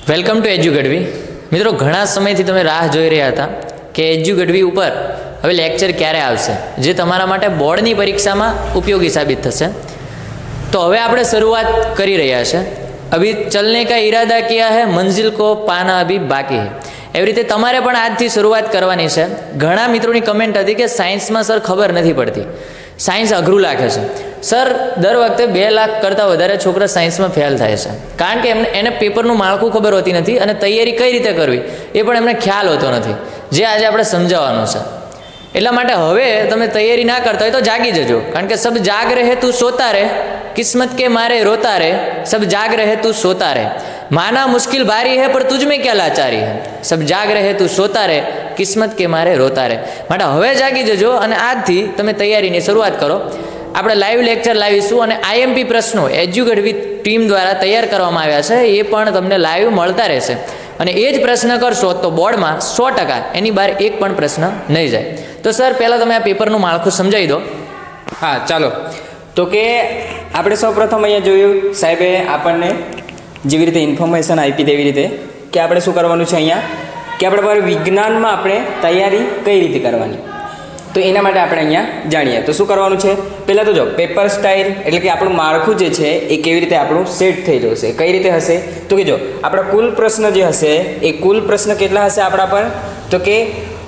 Welcome to એજ્યુગઢવી. મિત્રો, ઘણા સમયથી તમે રાહ જોઈ રહ્યા હતા કે એજ્યુગઢવી ઉપર હવે લેક્ચર ક્યારે આવશે, જે તમારા માટે બોર્ડની પરીક્ષામાં ઉપયોગી સાબિત થશે. તો હવે આપણે શરૂઆત કરી રહ્યા છે. અભી ચલને કા ઈરાદા કિયા હૈ, મંજિલ કો પાના અભી બાકી હૈ. એવી રીતે તમારે પણ આજથી શરૂઆત કરવાની છે. ઘણા મિત્રોની કમેન્ટ હતી કે સાયન્સમાં સર ખબર નથી પડતી, સાયન્સ અઘરું લાગે છે. સર, દર વખતે 2 લાખ કરતાં વધારે છોકરા સાયન્સમાં ફેલ થાય છે, કારણ કે એને પેપરનું માળખું ખબર હોતી નથી અને તૈયારી કઈ રીતે કરવી એ પણ એમને ખ્યાલ હોતો નથી, જે આજે આપણે સમજાવવાનું છે. એટલા માટે હવે તમે તૈયારી ના કરતા હોય તો જાગી જજો, કારણ કે સબ જાગ રહે તું સોતા રહે, કિસ્મત કે મારે રોતા રહે, સબ જાગ રહે તું સોતા રહે, માના મુશ્किल भारी है पर तुझ में क्या लाचारी है, सब जाग रहे તું સોતા રહે, કિસ્મત કે મારે રોતા રહે. માટે હવે જાગી જજો અને આજથી તમે તૈયારીની શરૂઆત કરો. આપણે લાઈવ લેક્ચર લાવીશું અને આઈએમપી પ્રશ્નો એજ્યુગઢવી ટીમ દ્વારા તૈયાર કરવામાં આવ્યા છે, એ પણ તમને લાઈવ મળતા રહેશે. અને એ જ પ્રશ્ન કરશો તો બોર્ડમાં 100% એની બહાર એક પણ પ્રશ્ન નહીં જાય. તો સર, પહેલાં તમે આ પેપરનું માળખું સમજાવી દો. હા, ચાલો. તો કે આપણે સૌપ્રથમ અહીંયા જોયું સાહેબે આપણને જેવી રીતે ઇન્ફોર્મેશન આપી તેવી રીતે કે આપણે શું કરવાનું છે અહીંયા, કે આપણે વિજ્ઞાનમાં આપણે તૈયારી કઈ રીતે કરવાની, તો એના માટે આપણે અહીંયા જાણીએ. તો શું કરવાનું છે, પહેલાં તો જો પેપર સ્ટાઇલ એટલે કે આપણું માળખું જે છે એ કેવી રીતે આપણું સેટ થઈ જશે, કઈ રીતે હશે. તો કે જો આપણા કુલ પ્રશ્ન જે હશે એ કુલ પ્રશ્ન કેટલા હશે આપણા પર, તો કે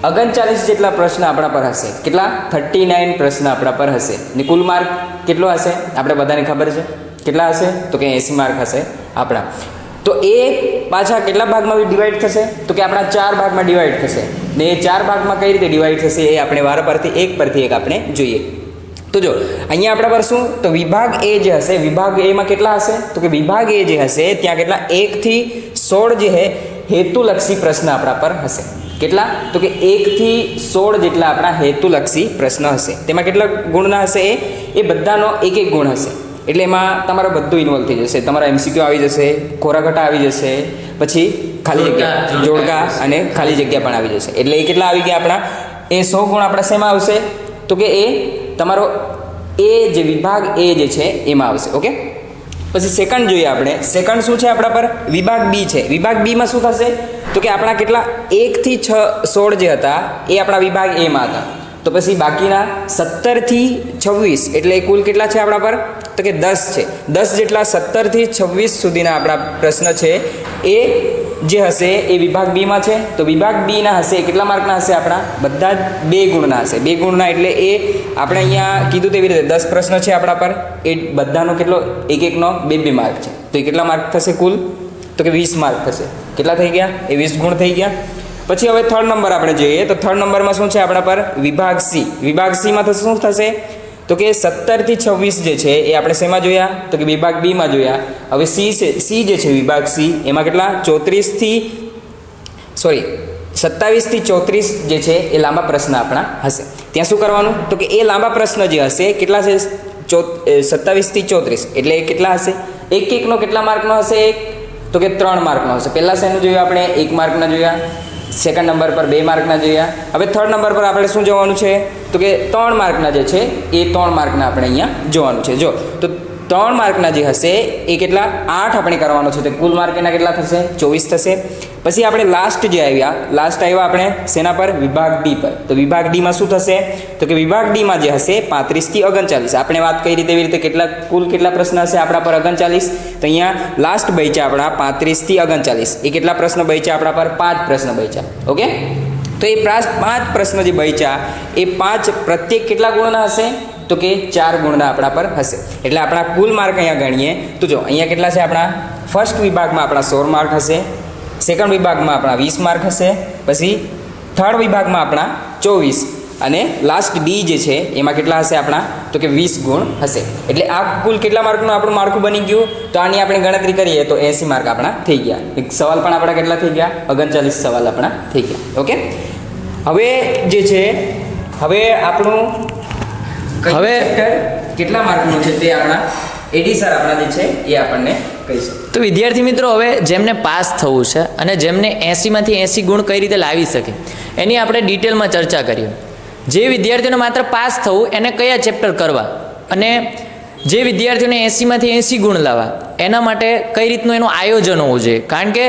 39 જેટલા પ્રશ્ન આપણા પર હશે. કેટલા? 39 પ્રશ્ન આપણા પર હશે. ને કુલ માર્ક કેટલો હશે આપણે બધાને ખબર છે, કેટલા હશે, તો કે 80 માર્ક હશે આપણા. તો એ પાછા કેટલા ભાગમાં ડિવાઈડ થશે, તો કે આપણા 4 ભાગમાં ડિવાઈડ થશે. ને એ 4 ભાગમાં કઈ રીતે ડિવાઈડ થશે એ આપણે વાર પરથી એક આપણે જોઈએ. તો જો અહીંયા આપણા પર શું, તો વિભાગ એ જે હશે, વિભાગ એમાં કેટલા હશે, તો કે વિભાગ એ જે હશે ત્યાં કેટલા 1 થી 16 જે હે હેતુલક્ષી પ્રશ્ન આપણા પર હશે. કેટલા, તો કે 1 થી 16 જેટલા આપણા હેતુલક્ષી પ્રશ્ન હશે. તેમાં કેટલા ગુણના હશે, એ બધાનો એક ગુણ હશે. એટલે એમાં તમારું બધું ઇન્વોલ્વ થઈ જશે. તમારા એમસીક્યુ આવી જશે, કોરાઘટા આવી જશે, પછી ખાલી જગ્યા, જોડકા અને ખાલી જગ્યા પણ આવી જશે. એટલે એ કેટલા આવી ગયા આપણા, એ 100 ગુણ આપણા શેમાં આવશે, તો કે એ તમારો એ જે વિભાગ એ જે છે એમાં આવશે. ઓકે, પછી સેકન્ડ જોઈએ આપણે. સેકન્ડ શું છે આપણા પર, વિભાગ બી છે. વિભાગ બીમાં શું થશે, તો કે આપણા કેટલા 1 થી 16 જે હતા એ આપણા વિભાગ એમાં હતા. તો પછી બાકીના 17 થી 26 એટલે કુલ કેટલા છે આપણા પર, તો કે 10 છે. 10 જેટલા 17 થી 26 સુધીના આપણા પ્રશ્ન છે એ જે હશે એ વિભાગ બીમાં છે. તો વિભાગ બીના હશે કેટલા માર્કના હશે આપણા, બધા જ 2 ગુણના હશે. 2 ગુણના એટલે એ આપણે અહીંયા કીધું તેવી રીતે 10 પ્રશ્ન છે આપણા પર, એ બધાનો કેટલો એક એકનો 2 માર્ક છે. તો એ કેટલા માર્ક થશે કુલ, તો કે 20 માર્ક થશે. કેટલા થઈ ગયા, એ 20 ગુણ થઈ ગયા. પછી હવે 3rd નંબર આપણે જોઈએ. તો 3rd નંબરમાં શું છે આપણા પર, વિભાગ સી. વિભાગ સીમાં શું થશે, તો કે 17 થી 26 જે છે એ આપણે શેમાં જોયા, તો કે વિભાગ બીમાં જોયા. હવે સી જે છે વિભાગ સી એમાં કેટલા 27 થી 34 જે છે એ લાંબા પ્રશ્ન આપણા હશે. ત્યાં શું કરવાનું, તો કે એ લાંબા પ્રશ્ન જે હશે કેટલા છે 27 થી 34 એટલે એ કેટલા હશે, એક એકનો કેટલા માર્કનો હશે, તો કે 3 માર્કનો હશે. પહેલાં શેનું જોયું આપણે, 1 માર્કના જોયા. સેકન્ડ નંબર પર 2 માર્કના જોયા. હવે 3rd નંબર પર આપણે શું જોવાનું છે, તો કે 3 માર્કના જે છે એ 3 માર્કના આપણે અહીંયા જોવાનું છે. જો તો 3 માર્કના જે હશે એ કેટલા 8 આપણે કરવાનો છે. તો કુલ માર્ક એના કેટલા થશે, 24 થશે. પછી આપણે લાસ્ટ આવ્યા આપણે શેના પર, વિભાગ ડી પર. તો વિભાગ ડીમાં શું થશે, તો કે વિભાગ ડીમાં જે હશે 35 થી 39. આપણે વાત કરી તેવી રીતે કુલ કેટલા પ્રશ્ન હશે આપણા પર 39. તો અહીંયા લાસ્ટ બચ્યા આપણા 35 થી 39. એ કેટલા પ્રશ્ન બચ્યા આપણા પર, 5 પ્રશ્ન બચ્યા. ઓકે, તો એ 5 પ્રશ્ન જે બચ્યા એ 5 પ્રત્યેક કેટલા ગુણના હશે, તો કે 4 ગુણના આપણા પર હશે. એટલે આપણા કુલ માર્ક અહીંયા ગણીએ તો જો અહીંયા કેટલા છે આપણા, ફર્સ્ટ વિભાગમાં આપણા 16 માર્ક હશે, સેકન્ડ વિભાગમાં આપણા 20 માર્ક હશે, પછી 3rd વિભાગમાં આપણા 24 અને લાસ્ટ ડી જે છે એમાં કેટલા હશે આપણા, તો કે 20 ગુણ હશે. એટલે આ કુલ કેટલા માર્કનું આપણું માળખું બની ગયું. તો આની આપણે ગણતરી કરીએ તો 80 માર્ક આપણા થઈ ગયા. એક સવાલ પણ આપણા કેટલા થઈ ગયા, 39 સવાલ આપણા થઈ ગયા. ઓકે, હવે જે છે હવે આપણું હવે કેટલા માર્કનું છે તે આપણા એડી સર આપણા જે છે એ આપણને કહીશું. તો વિદ્યાર્થી મિત્રો, હવે જેમને પાસ થવું છે અને જેમને 80માંથી 80 ગુણ કઈ રીતે લાવી શકે એની આપણે ડિટેલમાં ચર્ચા કરીએ. જે વિદ્યાર્થીઓને માત્ર પાસ થવું એને કયા ચેપ્ટર કરવા, અને જે વિદ્યાર્થીઓને 80માંથી 80 ગુણ લાવવા એના માટે કઈ રીતનું એનું આયોજન હોવું જોઈએ. કારણ કે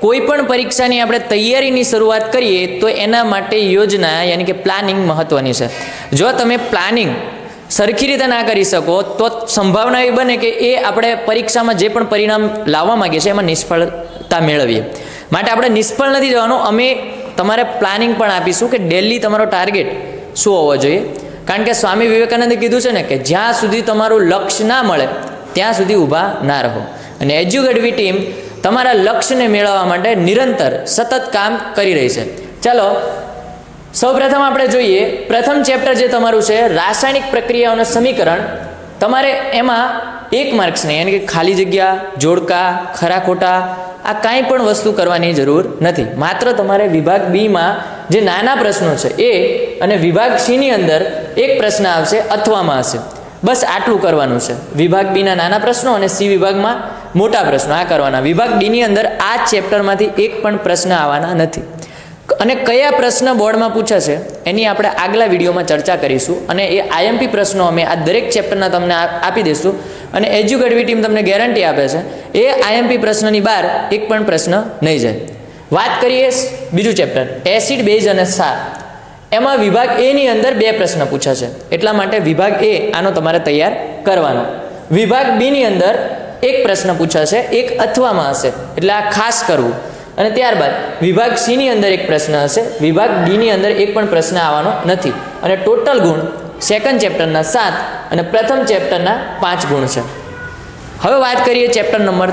કોઈ પણ પરીક્ષાની આપણે તૈયારીની શરૂઆત કરીએ તો એના માટે યોજના યાની કે પ્લાનિંગ મહત્ત્વની છે. જો તમે પ્લાનિંગ સરખી રીતે ના કરી શકો તો સંભાવના એવી બને કે એ આપણે પરીક્ષામાં જે પણ પરિણામ લાવવા માગીએ છીએ એમાં નિષ્ફળતા મેળવીએ. માટે આપણે નિષ્ફળ નથી જવાનું. અમે તમારે પ્લાનિંગ પણ આપીશું કે ડેલી તમારો ટાર્ગેટ શું હોવો જોઈએ. કારણ કે સ્વામી વિવેકાનંદે કીધું છે ને કે જ્યાં સુધી તમારું લક્ષ્ય ના મળે ત્યાં સુધી ઊભા ના રહો. અને એજ્યુકેડવી ટીમ તમારા લક્ષ્યને મેળવવા માટે નિરંતર સતત કામ કરી રહી છે. ચાલો સૌપ્રથમ આપણે જોઈએ પ્રથમ ચેપ્ટર જે તમારું છે રાસાયણિક પ્રક્રિયાઓનું સમીકરણ. તમારે એમાં 1 માર્ક્સ નહીં યાની કે ખાલી જગ્યા, જોડકા, ખરા ખોટા આ કાંઈ પણ વસ્તુ કરવાની જરૂર નથી. માત્ર તમારે વિભાગ બીમાં જે નાના પ્રશ્નો છે એ અને વિભાગ સીની અંદર એક પ્રશ્ન આવશે અથવામાં હશે. બસ આટલું કરવાનું છે. વિભાગ બીના નાના પ્રશ્નો અને સી વિભાગમાં મોટા પ્રશ્નો આ કરવાના. વિભાગ ડીની અંદર આ ચેપ્ટરમાંથી એક પણ પ્રશ્ન આવવાના નથી. અને કયા પ્રશ્ન બોર્ડમાં પૂછાશે એની આપણે આગલા વિડીયોમાં ચર્ચા કરીશું. અને એ આઈએમપી પ્રશ્નો અમે આ દરેક ચેપ્ટરના તમને આપી દઈશું. અને એજ્યુકેડવી ટીમ તમને ગેરંટી આપે છે એ આઈએમપી પ્રશ્નની બહાર એક પણ પ્રશ્ન નહીં જાય. વાત કરીએ બીજું ચેપ્ટર એસિડ, બેઝ અને ક્ષાર. એમાં વિભાગ એની અંદર 2 પ્રશ્ન પૂછાશે. એટલા માટે વિભાગ એ આનો તમારે તૈયાર કરવાનો. વિભાગ બીની અંદર એક પ્રશ્ન પૂછાશે, એક અથવામાં હશે એટલે આ ખાસ કરવું. અને ત્યારબાદ વિભાગ સીની અંદર એક પ્રશ્ન હશે. વિભાગ ડીની અંદર એક પણ પ્રશ્ન આવવાનો નથી. અને ટોટલ ગુણ સેકન્ડ ચેપ્ટરના 7 અને પ્રથમ ચેપ્ટરના 5 ગુણ છે. હવે વાત કરીએ ચેપ્ટર નંબર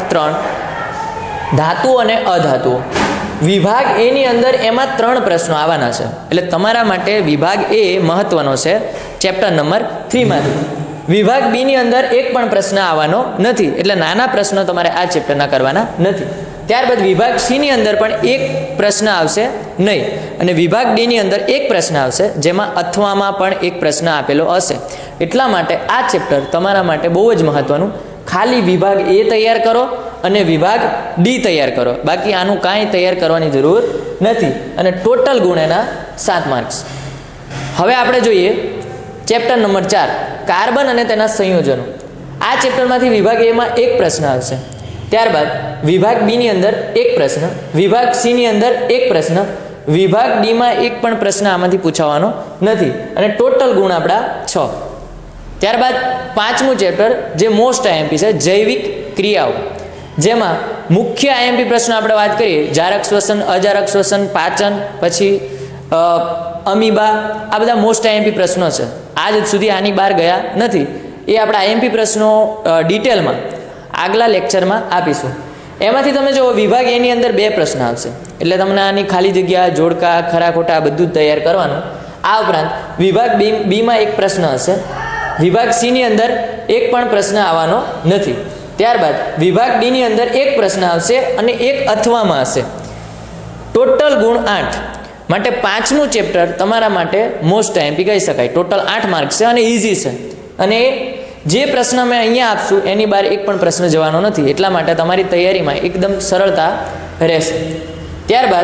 3 ધાતુઓ અને અધાતુઓ. વિભાગ એની અંદર એમાં 3 પ્રશ્નો આવવાના છે. એટલે તમારા માટે વિભાગ એ મહત્વનો છે ચેપ્ટર નંબર 3માંથી. વિભાગ બીની અંદર એક પણ પ્રશ્ન આવવાનો નથી. એટલે નાના પ્રશ્નો તમારે આ ચેપ્ટરના કરવાના નથી. ત્યારબાદ વિભાગ સીની અંદર પણ એક પ્રશ્ન આવશે નહીં. અને વિભાગ ડીની અંદર એક પ્રશ્ન આવશે જેમાં અથવામાં પણ એક પ્રશ્ન આપેલો હશે. એટલા માટે આ ચેપ્ટર તમારા માટે બહુ જ મહત્વનું. ખાલી વિભાગ એ તૈયાર કરો અને વિભાગ ડી તૈયાર કરો. બાકી આનું કાંઈ તૈયાર કરવાની જરૂર નથી. અને ટોટલ ગુણ એના 7 માર્ક્સ. હવે આપણે જોઈએ ચેપ્ટર નંબર 4 કાર્બન અને તેના સંયોજનો. આ ચેપ્ટરમાંથી વિભાગ એમાં એક પ્રશ્ન આવશે. ત્યારબાદ વિભાગ બીની અંદર એક પ્રશ્ન, વિભાગ સીની અંદર એક પ્રશ્ન, વિભાગ ડીમાં એક પણ પ્રશ્ન આમાંથી પૂછાવાનો નથી. અને ટોટલ ગુણ આપણા 6. ત્યારબાદ 5મું ચેપ્ટર જે મોસ્ટ આઈએમપી છે જૈવિક ક્રિયાઓ. જેમાં મુખ્ય આઈએમપી પ્રશ્નો આપણે વાત કરીએ જારક શ્વસન, અજારક શ્વસન, પાચન, પછી અમીબા આ બધા મોસ્ટ આઈએમપી પ્રશ્નો છે. આજ સુધી આની બહાર ગયા નથી. એ આપણા આઈએમપી પ્રશ્નો ડિટેલમાં આગલા લેક્ચરમાં આપીશું. એમાંથી તમે જો વિભાગ એની અંદર 2 પ્રશ્ન આવશે. એટલે તમને આની ખાલી જગ્યા, જોડકા, ખરા ખોટા બધું જ તૈયાર કરવાનું. આ ઉપરાંત વિભાગ બીમાં એક પ્રશ્ન હશે. વિભાગ સીની અંદર એક પણ પ્રશ્ન આવવાનો નથી. ત્યારબાદ વિભાગ ડીની અંદર એક પ્રશ્ન આવશે અને એક અથવામાં હશે. ટોટલ ગુણ 8. માટે 5મું ચેપ્ટર તમારા માટે મોસ્ટ આઈએમપી કહી શકાય. ટોટલ 8 માર્ક્સ છે અને ઇઝી છે. અને જે પ્રશ્ન મેં અહીંયા આપશું એની બહાર એક પણ પ્રશ્ન જવાનો નથી. એટલા માટે તમારી તૈયારીમાં એકદમ સરળતા રહેશે. ત્યારબાદ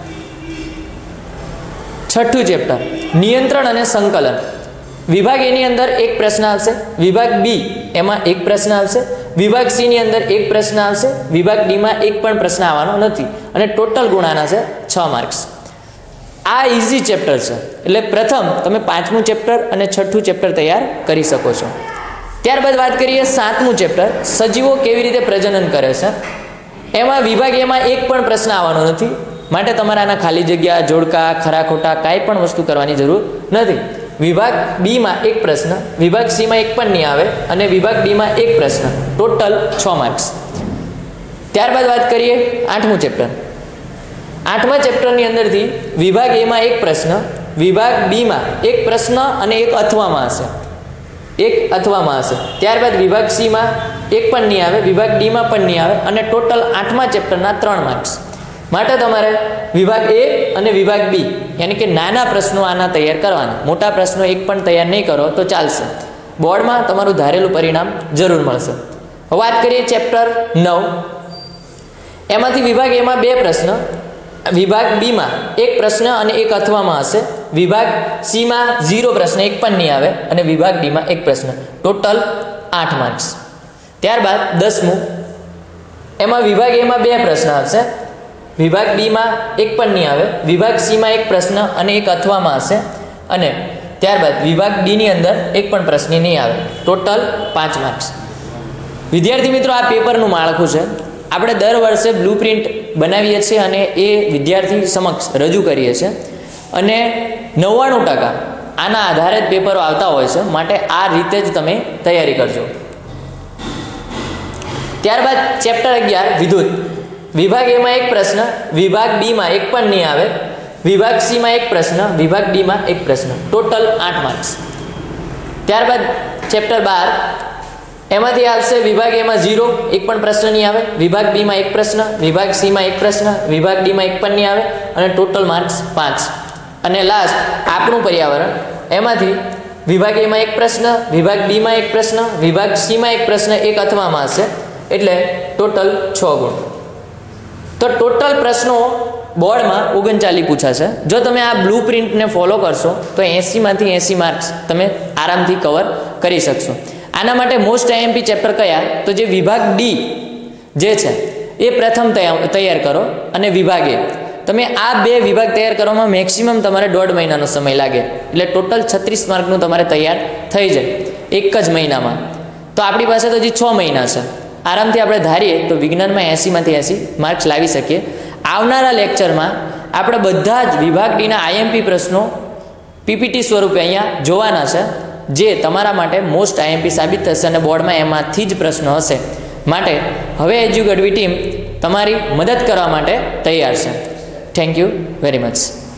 6થું ચેપ્ટર નિયંત્રણ અને સંકલન. વિભાગ એની અંદર એક પ્રશ્ન આવશે. વિભાગ બી એમાં એક પ્રશ્ન આવશે. વિભાગ સીની અંદર એક પ્રશ્ન આવશે. વિભાગ ડીમાં એક પણ પ્રશ્ન આવવાનો નથી. અને ટોટલ ગુણ આના છે 6 માર્ક્સ. આ ઇઝી ચેપ્ટર છે. એટલે પ્રથમ તમે 5મું ચેપ્ટર અને 6થું ચેપ્ટર તૈયાર કરી શકો છો. ત્યારબાદ વાત કરીએ 7મું ચેપ્ટર સજીવો કેવી રીતે પ્રજનન કરે છે. એમાં વિભાગ એમાં એક પણ પ્રશ્ન આવવાનો નથી. માટે તમારે આના ખાલી જગ્યા, જોડકા, ખરા ખોટા કાંઈ પણ વસ્તુ કરવાની જરૂર નથી. વિભાગ બીમાં એક પ્રશ્ન, વિભાગ સીમાં એક પણ નહીં આવે અને વિભાગ ડીમાં એક પ્રશ્ન. Total 6 marks. ત્યારબાદ વાત કરીએ 8મું ચેપ્ટર. 8મા ચેપ્ટરની અંદરથી વિભાગ એમાં એક પ્રશ્ન, વિભાગ બીમાં એક પ્રશ્ન અને એક અથવામાં હશે. એક અથવામાં હશે. ત્યારબાદ વિભાગ સીમાં એક પણ નહીં આવે, વિભાગ ડીમાં પણ નહીં આવે અને ટોટલ 8મા ચેપ્ટરના 3 માર્ક્સ. માટે તમારે વિભાગ એ અને વિભાગ બી યાની કે નાના પ્રશ્નો આના તૈયાર કરવાના. મોટા પ્રશ્નો એક પણ તૈયાર નહીં કરો તો ચાલશે. બોર્ડમાં તમારું ધારેલું પરિણામ જરૂર મળશે. વાત કરીએ ચેપ્ટર 9. એમાંથી વિભાગ એમાં 2 પ્રશ્ન, વિભાગ બીમાં એક પ્રશ્ન અને એક અથવામાં હશે. વિભાગ સીમાં 0 પ્રશ્ન એક પણ નહીં આવે અને વિભાગ ડીમાં એક પ્રશ્ન. Total 8 marks. ત્યારબાદ 10મું એમાં વિભાગ એમાં 2 પ્રશ્ન આવશે. વિભાગ બીમાં એક પણ નહીં આવે, વિભાગ સીમાં એક પ્રશ્ન અને એક અથવામાં હશે, અને ત્યારબાદ વિભાગ ડીની અંદર એક પણ પ્રશ્ન નહીં આવે. Total 5 marks. વિદ્યાર્થી મિત્રો, આ પેપરનું માળખું છે. આપણે દર વર્ષે બ્લુ પ્રિન્ટ બનાવીએ છીએ અને એ વિદ્યાર્થી સમક્ષ રજૂ કરીએ છીએ, અને 99% આના આધારે જ પેપરો આવતા હોય છે. માટે આ રીતે જ તમે તૈયારી કરજો. ત્યારબાદ ચેપ્ટર 11 વિદ્યુત. વિભાગ એમાં એક પ્રશ્ન, વિભાગ બીમાં એક પણ નહીં આવે, વિભાગ સીમાં એક પ્રશ્ન, વિભાગ ડીમાં એક પ્રશ્ન. Total 8 marks. ત્યારબાદ ચેપ્ટર 12 એમાંથી આવશે વિભાગ એમાં 0, એક પણ પ્રશ્ન નહીં આવે, વિભાગ બીમાં એક પ્રશ્ન, વિભાગ સીમાં એક પ્રશ્ન, વિભાગ ડીમાં એક પણ નહીં આવે, અને ટોટલ માર્ક્સ 5. અને લાસ્ટ આપણું પર્યાવરણ, એમાંથી વિભાગ એમાં એક પ્રશ્ન, વિભાગ બીમાં એક પ્રશ્ન, વિભાગ સીમાં એક પ્રશ્ન, એક અથવામાં હશે, એટલે ટોટલ 6 ગુણ. તો ટોટલ પ્રશ્નો બોર્ડમાં 39 પૂછાશે. જો તમે આ બ્લુ પ્રિન્ટને ફોલો કરશો તો 80માંથી 80 માર્ક્સ તમે આરામથી કવર કરી શકશો. આના માટે મોસ્ટ આઈએમપી ચેપ્ટર કયા? તો જે વિભાગ ડી જે છે એ પ્રથમ તૈયાર કરો, અને વિભાગ એ તમે આ 2 વિભાગ તૈયાર કરવામાં મેક્સિમમ તમારે 1.5 મહિનાનો સમય લાગે, એટલે ટોટલ 36 માર્કનું તમારે તૈયાર થઈ જાય એક જ મહિનામાં. તો આપણી પાસે તો હજી 6 મહિના છે. આરામથી આપણે ધારીએ તો વિજ્ઞાનમાં 80માંથી 80 માર્ક્સ લાવી શકીએ. આવનારા લેક્ચરમાં આપણે બધા જ વિભાગ ડીના આઈએમપી પ્રશ્નો પીપીટી સ્વરૂપે અહીંયા જોવાના છે, જે તમારા માટે મોસ્ટ આઈએમપી સાબિત થશે, અને બોર્ડમાં એમાંથી જ પ્રશ્નો હશે. માટે હવે એજ્યુગડવી ટીમ તમારી મદદ કરવા માટે તૈયાર છે. Thank you very much.